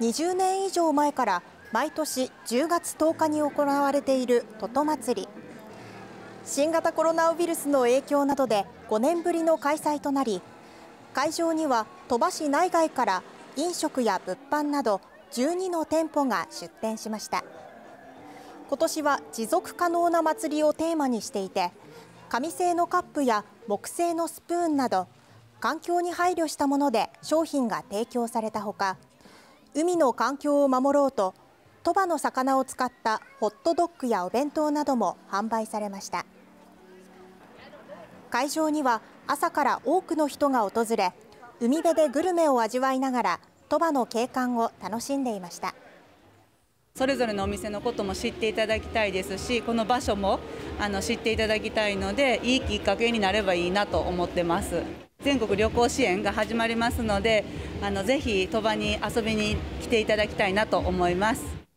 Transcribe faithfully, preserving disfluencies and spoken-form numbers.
にじゅうねん以上前から毎年じゅうがつとおかに行われているとと祭り。新型コロナウイルスの影響などでごねんぶりの開催となり、会場には鳥羽市内外から飲食や物販などじゅうにの店舗が出店しました。今年は持続可能な祭りをテーマにしていて、紙製のカップや木製のスプーンなど環境に配慮したもので商品が提供されたほか、海の環境を守ろうと鳥羽の魚を使ったホットドッグやお弁当なども販売されました。会場には朝から多くの人が訪れ、海辺でグルメを味わいながら鳥羽の景観を楽しんでいました。 それぞれのお店のことも知っていただきたいですし、この場所もあの知っていただきたいので、いいきっかけになればいいなと思ってます。全国旅行支援が始まりますので、あのぜひ鳥羽に遊びに来ていただきたいなと思います。